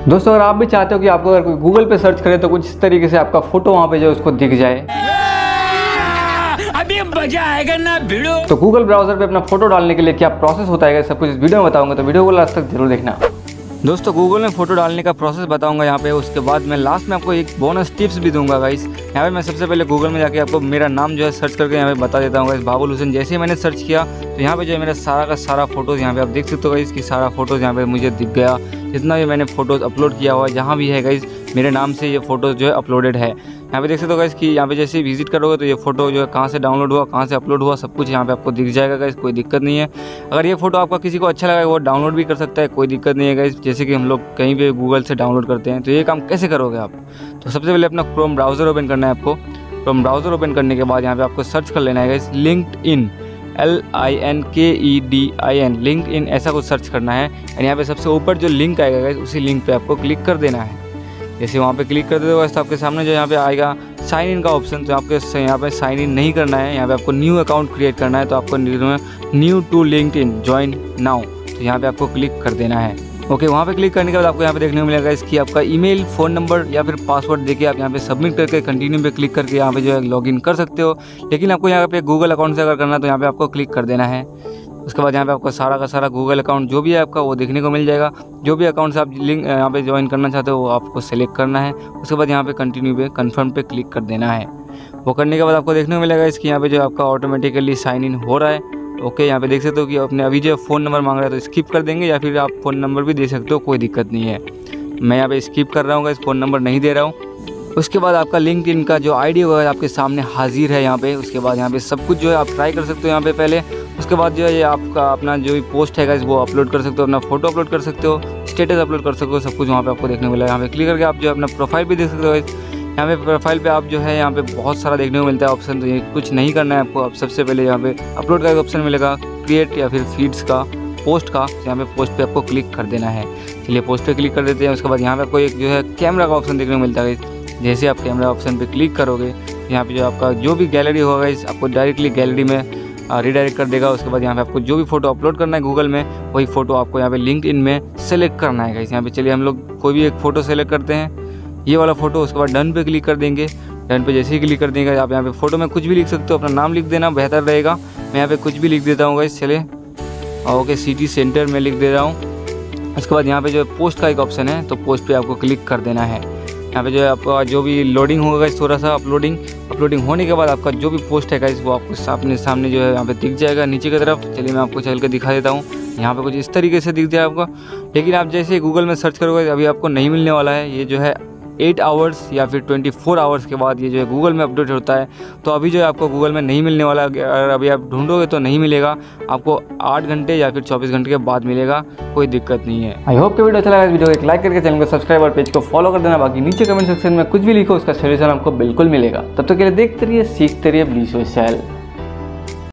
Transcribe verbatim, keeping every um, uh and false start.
दोस्तों अगर आप भी चाहते हो कि आपको अगर कोई गूगल पे सर्च करे तो कुछ इस तरीके से आपका फोटो वहाँ पे जो उसको दिख जाए, अभी मजा आएगा ना भिड़ो। तो गूगल ब्राउजर पे अपना फोटो डालने के लिए क्या प्रोसेस होता है सब कुछ इस वीडियो में बताऊंगा, तो वीडियो को लास्ट तक जरूर देखना। दोस्तों गूगल में फोटो डालने का प्रोसेस बताऊंगा यहाँ पे, उसके बाद मैं लास्ट में आपको एक बोनस टिप्स भी दूंगा गाइस। यहाँ पे मैं सबसे पहले गूगल में जाके आपको मेरा नाम जो है सर्च करके यहाँ पे बता देता हूँ गाइस, बाबुल हुसैन। जैसे ही मैंने सर्च किया तो यहाँ पे जो है मेरा सारा का सारा फोटोज़ यहाँ पे आप देख सकते हो गाइस कि सारा फोटोज़ यहाँ पे मुझे दिख गया। जितना भी मैंने फोटोज़ अपलोड किया हुआ है जहाँ भी है गाइस मेरे नाम से ये फ़ोटोज़ जो है अपलोडेड है। यहाँ पे देख सकते हो गाइस कि यहाँ पे जैसे विजिट करोगे तो ये फोटो जो है कहाँ से डाउनलोड हुआ, कहाँ से अपलोड हुआ, सब कुछ यहाँ पे आपको दिख जाएगा गाइस, कोई दिक्कत नहीं है। अगर ये फोटो आपका किसी को अच्छा लगा वो डाउनलोड भी कर सकता है, कोई दिक्कत नहीं है गाइस। जैसे कि हम लोग कहीं पे गूगल से डाउनलोड करते हैं, तो ये काम कैसे करोगे आप? तो सबसे पहले अपना क्रोम ब्राउज़र ओपन करना है आपको। क्रोम ब्राउज़र ओपन करने के बाद यहाँ पे आपको सर्च कर लेना है guys LinkedIn, L I N K E D I N, LinkedIn ऐसा कुछ सर्च करना है। और यहाँ पे सबसे ऊपर जो लिंक आएगा गाइस उसी लिंक पे आपको क्लिक कर देना है। जैसे वहाँ पे क्लिक कर देते हो तो आपके सामने जो यहाँ पे आएगा साइन इन का ऑप्शन, तो आपके यहाँ पे साइन इन नहीं करना है, यहाँ पे आपको न्यू अकाउंट क्रिएट करना है। तो आपको new to LinkedIn join now, तो यहाँ पे आपको क्लिक कर देना है। ओके, वहाँ पे क्लिक करने के बाद आपको यहाँ पे देखने को मिलेगा इसकी आपका ईमेल, फ़ोन नंबर या फिर पासवर्ड देके आप यहाँ पे सबमिट करके कंटिन्यू पे क्लिक करके यहाँ पे जो है लॉगिन कर सकते हो। लेकिन आपको यहाँ पे गूगल अकाउंट से अगर करना है तो यहाँ पे आपको क्लिक कर देना है। उसके बाद यहाँ पे आपको सारा का सारा गूगल अकाउंट जो भी है आपका वो देखने को मिल जाएगा। जो भी अकाउंट से आप लिंक यहाँ पे ज्वाइन करना चाहते हो वो आपको सेलेक्ट करना है। उसके बाद यहाँ पे कंटिन्यू पे कन्फर्म पे क्लिक कर देना है। वो करने के बाद आपको देखने को मिलेगा इसकी यहाँ पे जो आपका ऑटोमेटिकली साइन इन हो रहा है। ओके, यहाँ पे देख सकते हो कि अपने अभी जो फ़ोन नंबर मांग रहा है तो स्किप कर देंगे, या फिर आप फ़ोन नंबर भी दे सकते हो, कोई दिक्कत नहीं है। मैं यहाँ पे स्किप कर रहा हूँ, इस फ़ोन नंबर नहीं दे रहा हूँ। उसके बाद आपका लिंक्डइन का जो आईडी होगा आपके सामने हाजिर है यहाँ पे। उसके बाद यहाँ पे सब कुछ जो है आप ट्राई कर सकते हो यहाँ पे पहले। उसके बाद जो है ये आपका अपना जो भी पोस्ट है वो अपलोड कर सकते हो, अपना फोटो अपलोड कर सकते हो, स्टेटस अपलोड कर सकते हो, सब कुछ वहाँ पे आपको देखने को मिलेगा। यहाँ पे क्लिक करके आप जो है अपना प्रोफाइल भी देख सकते हो। यहाँ पे प्रोफाइल पे आप जो है यहाँ पे बहुत सारा देखने को मिलता है ऑप्शन, तो ये कुछ नहीं करना है आपको। आप सबसे पहले यहाँ पे अपलोड का एक ऑप्शन मिलेगा, क्रिएट या फिर फीड्स का, पोस्ट का, तो यहाँ पे पोस्ट पे आपको क्लिक कर देना है। चलिए पोस्ट पे क्लिक कर देते हैं। उसके बाद यहाँ पे आपको एक जो है कैमरा का ऑप्शन देखने को मिलता है। जैसे आप कैमरा ऑप्शन पे क्लिक करोगे यहाँ पे जो आपका जो भी गैलरी होगा इस आपको डायरेक्टली गैलरी में रीडायरेक्ट कर देगा। उसके बाद यहाँ पे आपको जो भी फोटो अपलोड करना है गूगल में वही फ़ोटो आपको यहाँ पे लिंक्डइन में सेलेक्ट करना है गाइस। यहाँ पे चलिए हम लोग कोई भी एक फ़ोटो सेलेक्ट करते हैं, ये वाला फ़ोटो। उसके बाद डन पे क्लिक कर देंगे। डन पे जैसे ही क्लिक कर देंगे आप यहाँ पे फ़ोटो में कुछ भी लिख सकते हो, अपना नाम लिख देना बेहतर रहेगा। मैं यहाँ पे कुछ भी लिख देता हूँ गाइस, चले ओके, सिटी सेंटर में लिख दे रहा हूँ। उसके बाद यहाँ पे जो है पोस्ट का एक ऑप्शन है, तो पोस्ट पे आपको क्लिक कर देना है। यहाँ पे जो है आपका जो भी लोडिंग होगा गाइस, थोड़ा सा अपलोडिंग अपलोडिंग होने के बाद आपका जो भी पोस्ट है गाइस वो आपको सामने सामने जो है यहाँ पे दिख जाएगा नीचे की तरफ। चलिए मैं आपको चल के दिखा देता हूँ। यहाँ पे कुछ इस तरीके से दिख जाए आपको। लेकिन आप जैसे गूगल में सर्च करोगे अभी आपको नहीं मिलने वाला है, ये जो है एट आवर्स या फिर ट्वेंटी फोर आवर्स के बाद ये जो है गूगल में अपडेट होता है। तो अभी जो है आपको गूगल में नहीं मिलने वाला, अगर अभी आप ढूंढोगे तो नहीं मिलेगा आपको, आठ घंटे या फिर चौबीस घंटे के बाद मिलेगा, कोई दिक्कत नहीं है। आई होप कि वीडियो अच्छा लगा। इस वीडियो को एक लाइक करके चैनल को सब्सक्राइब और पेज को फॉलो कर देना। बाकी नीचे कमेंट सेक्शन में कुछ भी लिखो उसका सोल्यूशन आपको बिल्कुल मिलेगा। तब तक के लिए देखते रहिए, सीखते रहिए, ब्लीच योरसेल्फ।